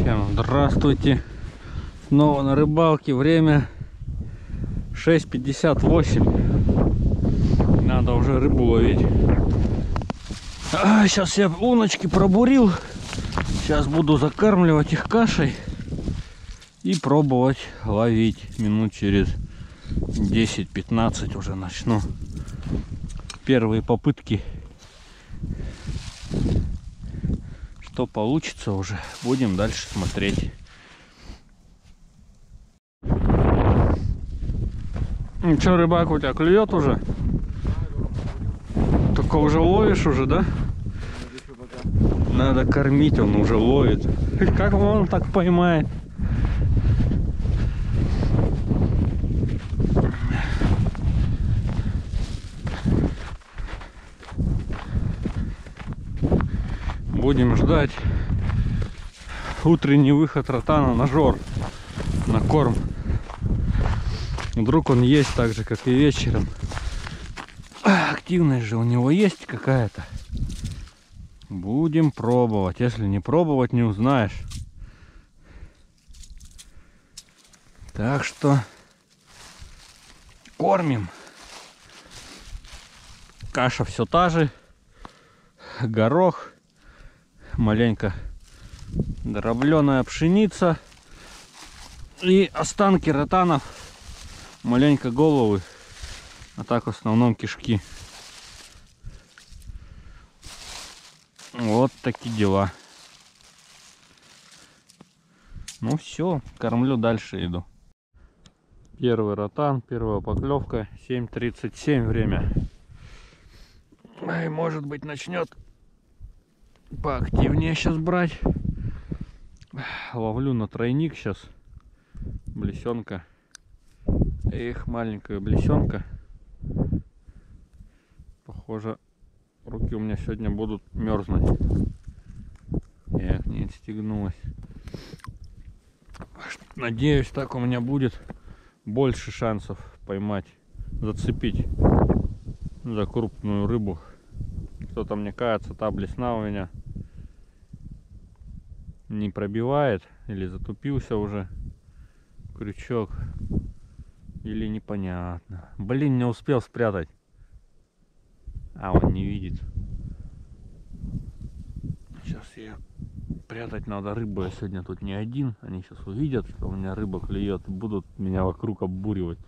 Всем здравствуйте. Снова на рыбалке. Время 6:58. Надо уже рыбу ловить. Сейчас я луночки пробурил. Сейчас буду закармливать их кашей и пробовать ловить. Минут через 10-15 уже начну. Первые попытки. Что получится уже, будем дальше смотреть. Ну что, рыбак, у тебя клюет уже? Только уже ловишь уже, да? Надо кормить, он уже ловит. Как он так поймает? Будем ждать утренний выход ротана на жор, на корм. Вдруг он есть так же, как и вечером. Активность же у него есть какая-то. Будем пробовать. Если не пробовать, не узнаешь. Так что кормим. Каша все та же. Горох. Маленько дробленая пшеница и останки ротанов, маленько головы, а так в основном кишки. Вот такие дела. Ну все, кормлю, дальше иду. Первый ротан, первая поклевка, 7:37 время. И может быть начнет поактивнее сейчас брать. Ловлю на тройник сейчас. Блесенка. Эх, маленькая блесенка. Похоже, руки у меня сегодня будут мерзнуть. Эх, не отстегнулась. Надеюсь, так у меня будет больше шансов поймать, зацепить за крупную рыбу. Что-то, мне кажется, та блесна у меня не пробивает, или затупился уже крючок, или непонятно. Блин, не успел спрятать. А, он не видит. Сейчас я прятать надо рыбу. Я сегодня тут не один. Они сейчас увидят, что у меня рыба клюет, и будут меня вокруг оббуривать.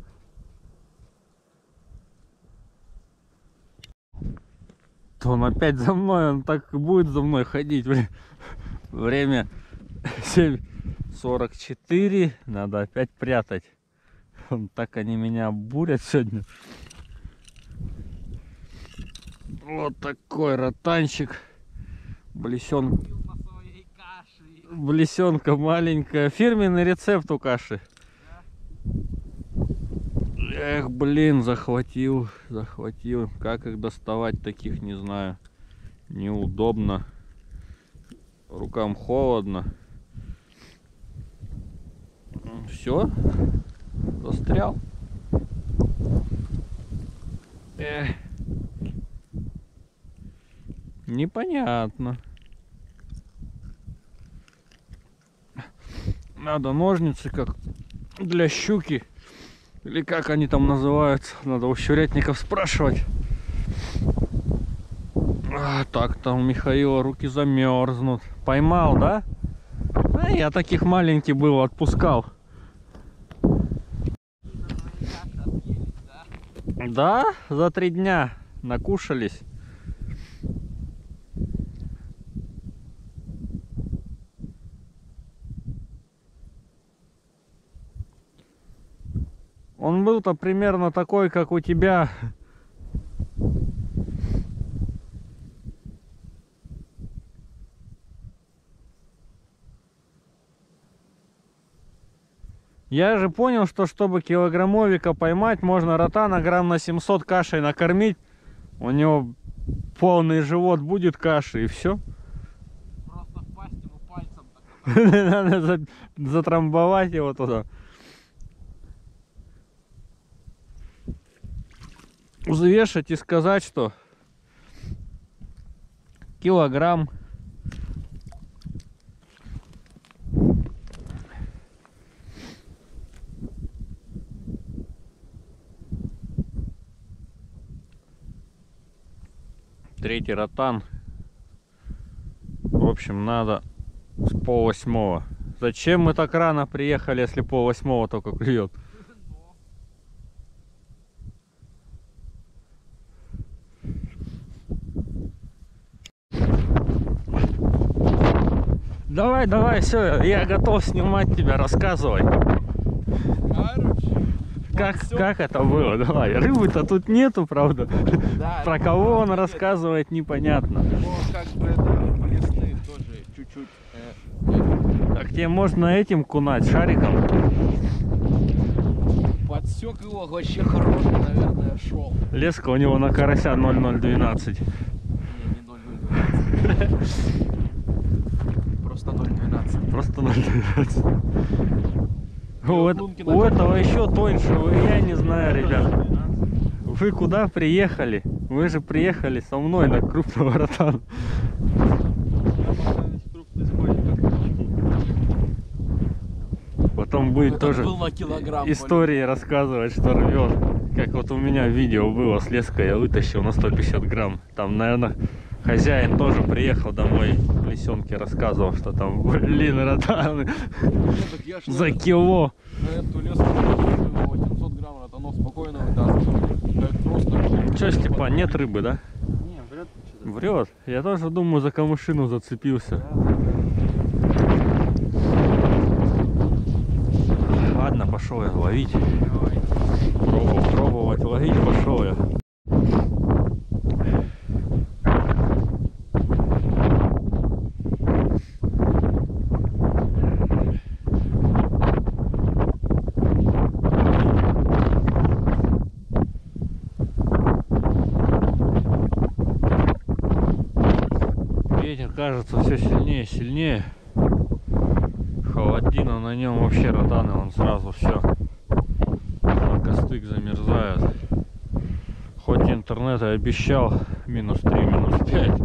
То он опять за мной, он так и будет за мной ходить. Время 7:44, надо опять прятать. Так они меня оббурят сегодня. Вот такой ротанчик. Блесенка маленькая. Фирменный рецепт у каши. Эх, блин, захватил. Как их доставать таких, не знаю. Неудобно. Рукам холодно. Все. Застрял. Непонятно. Надо ножницы, как для щуки. Или как они там называются. Надо у щурятников спрашивать. Так там у Михаила руки замерзнут. Поймал, да? А я таких маленьких был, отпускал. Да, за 3 дня накушались. Он был-то примерно такой, как у тебя. Я же понял, что чтобы килограммовика поймать, можно ротана грамм на 700 кашей накормить. У него полный живот будет каши, и все. Просто впасть ему пальцем. Надо затрамбовать его туда. Взвешать и сказать, что килограмм Третий ротан. В общем, надо с 7:30. Зачем мы так рано приехали, если 7:30 только клюет? Давай, давай, все, я готов снимать тебя, рассказывай. Как это было? Давай, рыбы-то тут нету, правда? Да, Про кого он рассказывает, непонятно. Ну, как бы это лесных тоже чуть-чуть. Так тебе можно этим кунать, шариком? Подсек его, вообще хороший, наверное, шел. Леска у него на карася 0,012. Не 0,012. Просто 0,12. Просто 0,12. И У этого еще тоньше, я не знаю, ребят. Вы куда приехали? Вы же приехали со мной на крупного ротана. Потом будет тоже истории рассказывать, что рвет. Как вот у меня видео было с леской, я вытащил на 150 грамм. Там, наверное, хозяин тоже приехал домой, в лисенке рассказывал, что там, блин, ротаны за кило. На эту леску 800 грамм ротанов спокойно вытаскивает. Просто... Че, Степан, нет рыбы, да? Не, вряд ли что-то. Врет. Я тоже думаю, за камышину зацепился. Ладно, пошел я ловить. Пробовать ловить, пошел я. Ветер, кажется, все сильнее и сильнее. Холодина на нем, вообще ротаны, он сразу все на костык замерзает. Хоть интернет и обещал -3, -5.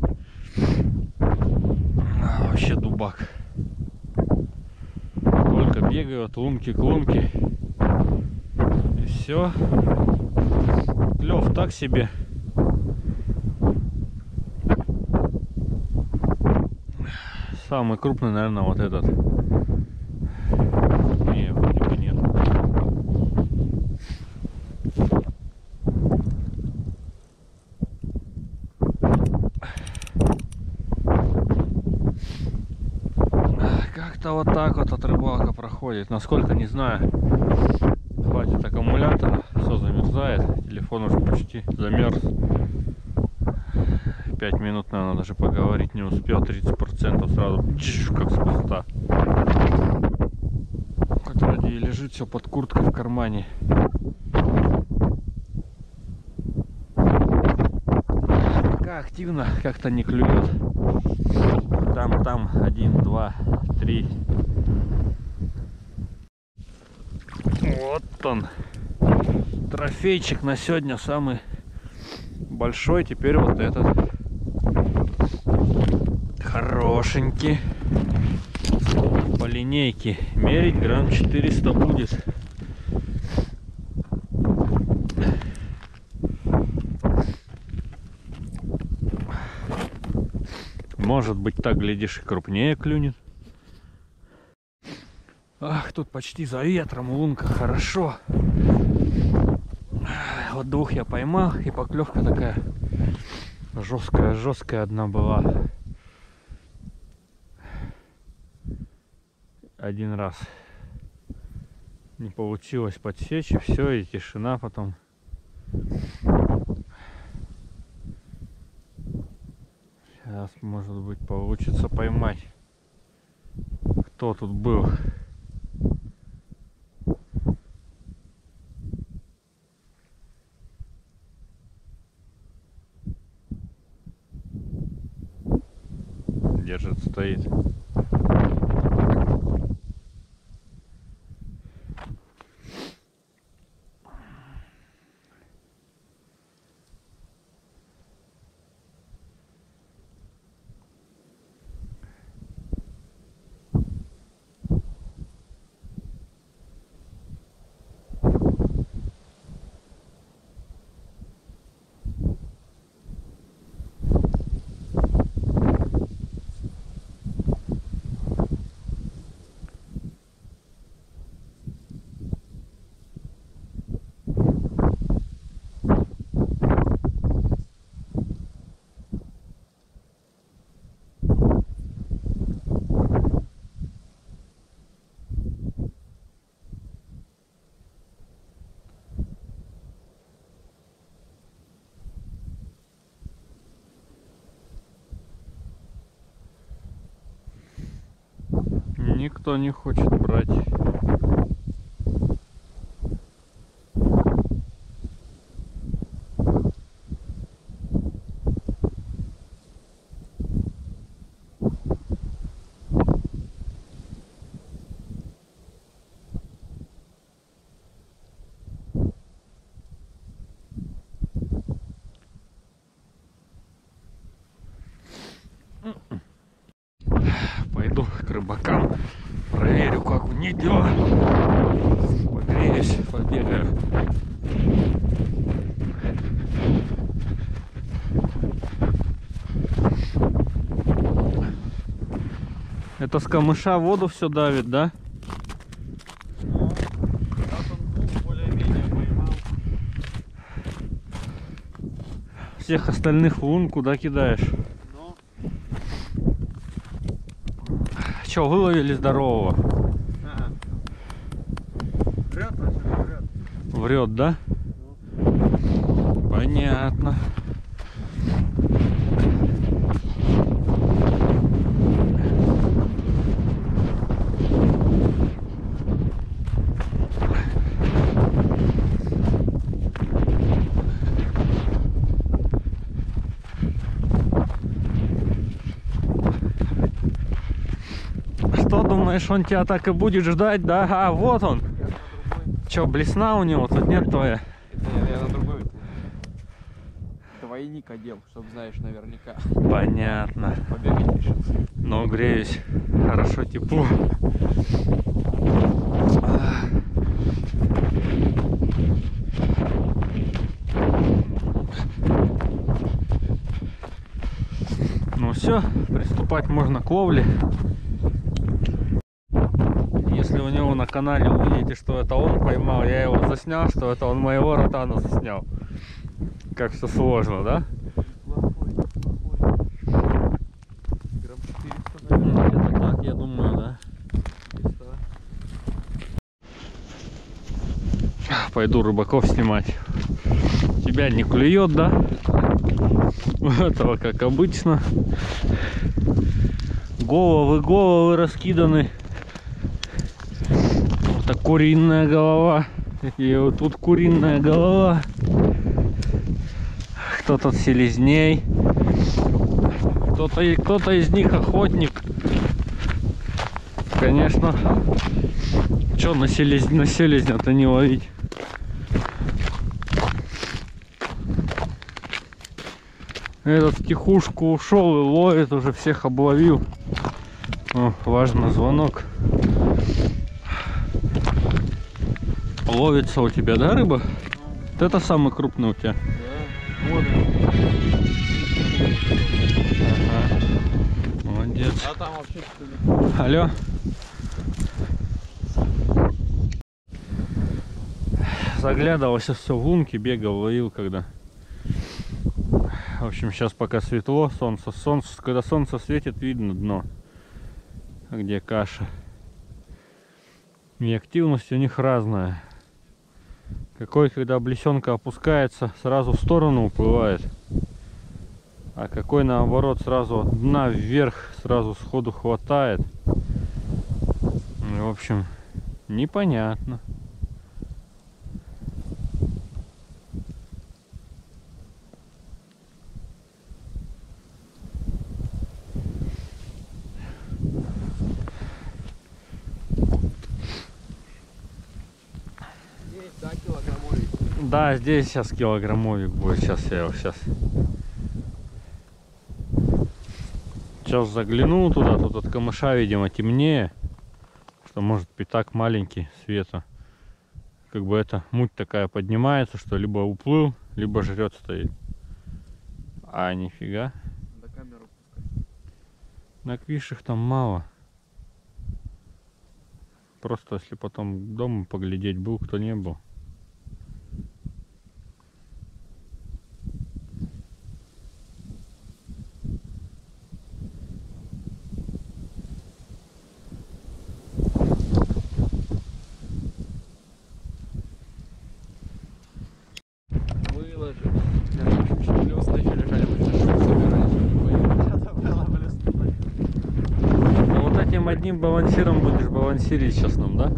Вообще дубак. Только бегают лунки к лунке. И все. Клев так себе. Самый крупный, наверное, вот этот. Не, вроде бы нет. Как-то вот так вот от рыбалка проходит. Насколько, не знаю. Хватит аккумулятора. Все замерзает. Телефон уже почти замерз. 5 минут, наверное, даже поговорить не успел. 30% сразу как с куста. Хоть вроде и лежит все под курткой в кармане. Пока активно как-то не клюет. Там 1, 2, 3. Вот он. Трофейчик на сегодня самый большой. Теперь вот этот. Хорошенький. По линейке мерить грамм 400 будет. Может быть, так, глядишь, и крупнее клюнет. Ах, тут почти за ветром лунка, хорошо. Вот двух я поймал, и поклевка такая жесткая одна была. Один раз не получилось подсечь, и все, и тишина потом. Сейчас, может быть, получится поймать. Кто тут был? Держит, стоит. Никто не хочет брать. Пойду к рыбакам, проверю, как у них дела. Погреюсь, побегаю. Это с камыша воду все давит, да? Всех остальных в лун куда кидаешь? Че, выловили здорового? Врет, врет. Врет, да? Понятно. Что думаешь, он тебя так и будет ждать, да? А, вот он. Че, блесна у него тут нет твоя? Это я на другой. Двойник одел, чтобы знаешь наверняка. Понятно. Побегать решился. Но греюсь. Хорошо, тепло. Ну все, приступать можно к ловле. Если у него на канале увидите, что это он поймал, я его заснял, что это он моего ротана заснял. Как все сложно, да? Грамм 400, Это так, я думаю, да. Пойду рыбаков снимать. Тебя не клюет, да? У этого, как обычно, головы раскиданы. Это куриная голова. И вот тут куриная голова. Кто-то селезней. Кто-то из них охотник. Конечно. Че на селезня-то не ловить? Этот в тихушку ушел и ловит, уже всех обловил. О, важно, звонок. Ловится у тебя, да, рыба? Вот это самый крупный у тебя? Да, вот. Ага. Молодец. А там вообще что-то. Алло. Заглядывался все в лунки, бегал, ловил когда. В общем, сейчас пока светло, когда солнце светит, видно дно, где каша. И активность у них разная. Какой, когда блесенка опускается, сразу в сторону уплывает. А какой, наоборот, сразу от дна вверх, сразу сходу хватает. В общем, непонятно. Да, килограммовик. Да, здесь сейчас килограммовик будет. Сейчас я его сейчас загляну туда. Тут от камыша, видимо, темнее. Что может пятак маленький света. Как бы эта муть такая поднимается, что либо уплыл, либо жрет стоит. А, нифига. До камеру пускай. На квишах там мало. Просто если потом дома поглядеть, был кто не был. Выложи. Блесна еще лежали, мы сейчас собирались, не поедем. Ну, вот этим одним балансиром будешь балансирить сейчас нам, да?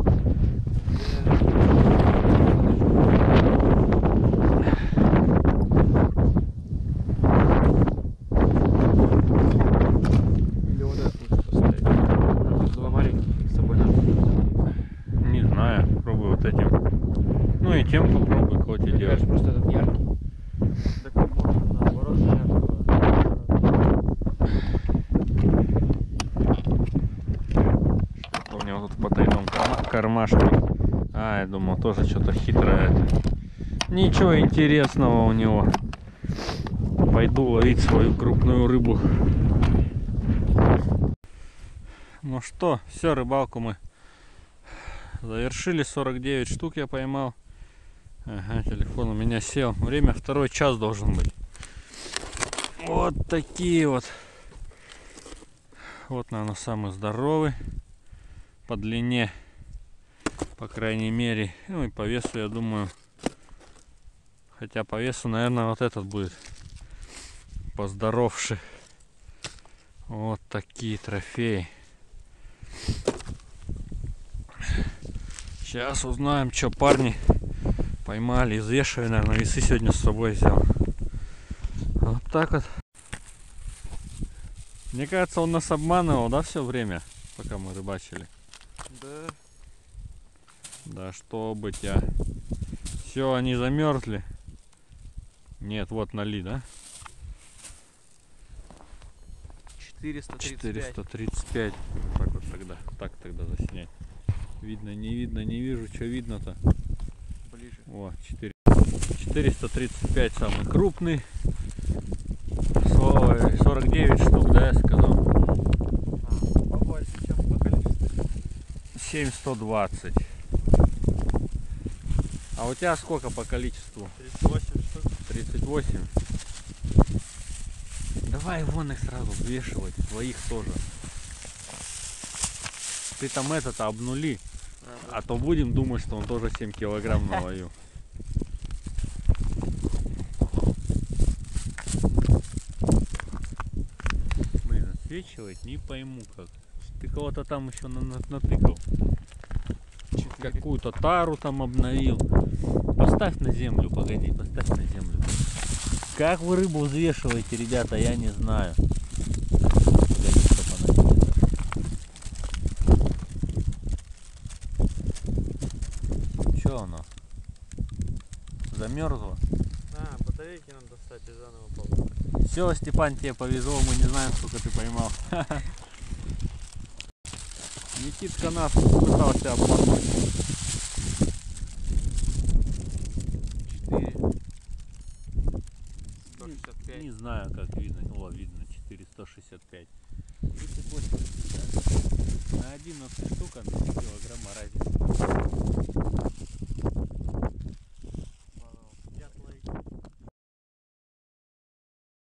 Или вот этот лучше поставить. Два маленьких с собой надо. Не знаю, пробуй вот этим. Ну и тем попробуй, хоть и делать. Просто этот яркий. Так можно наоборот яркого. У него тут в потайном кармашке. А, я думал, тоже что-то хитрое. Ничего интересного у него. Пойду ловить свою крупную рыбу. Ну что, все, рыбалку мы завершили. 49 штук я поймал. Ага, телефон у меня сел. Время 2 час должен быть. Вот такие вот. Вот, наверное, самый здоровый. По длине, по крайней мере. Ну и по весу, я думаю. Хотя по весу, наверное, вот этот будет поздоровше. Вот такие трофеи. Сейчас узнаем, что парни поймали. Извешиваю, наверное, весы сегодня с собой взял. Вот так вот. Мне кажется, он нас обманывал, да, все время, пока мы рыбачили. Да. Да что бы тебя. Все, они замерзли. Нет, вот нали, да? 435. 435. Так вот тогда. Так тогда заснять. Видно, не видно, не вижу, что видно-то. Ближе. О, 435 самый крупный. 49 штук, да, я сказал? Побольше, чем по количеству. 7120. А у тебя сколько по количеству? 38 штук. 38. Давай вон их сразу взвешивать, твоих тоже. Ты там это-то обнули, а то будем думать, что он тоже 7 килограмм наловил. Блин, отсвечивать не пойму как. Ты кого-то там еще натыкал. Какую-то тару там обновил. Поставь на землю, погоди, поставь на землю. Как вы рыбу взвешиваете, ребята, я не знаю. Погоди, чтоб она не... Че оно? Замерзло? А, батарейки надо достать и заново полностью. Все, Степан, тебе повезло, мы не знаем, сколько ты поймал. Никитка нас пытался обмануть. 4. 165. Не знаю, как видно. О, видно, 4, 165. 38, да? На 11 штук, 3 килограмма разница.